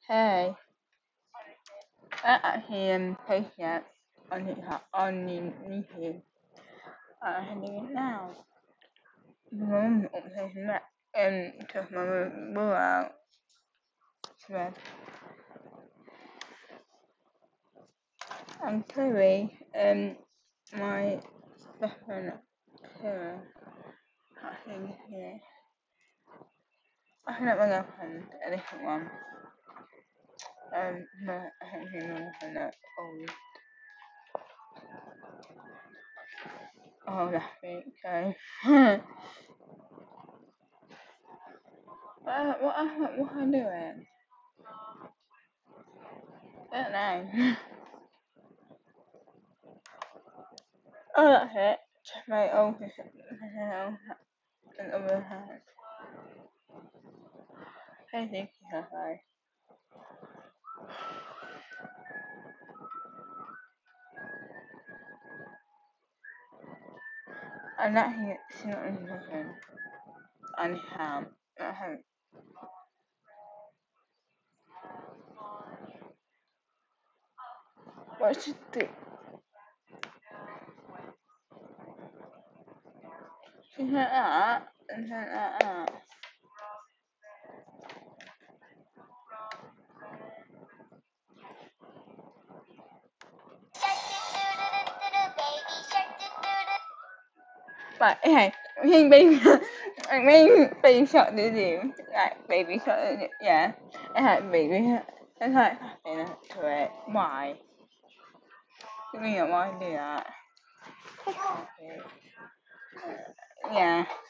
Hey, actually patient on the here. I'm doing it now. Mum says that to my boo out. So I'm Chloe, my best friend Sarah, actually here. I think my girlfriend, a different one. But I think she's my girlfriend that old. Oh, last week, so. What am I doing? I don't know. Oh, that's it. Just my old and other hand. I think you hi. I'm not here. It's not in heaven. And ham. Not ham. What should do? She's like that. And then like that. But okay, I think baby, I mean baby shark did you like baby shark? Yeah, it had baby. It's like happening to it. Why? Give me why do that? Yeah.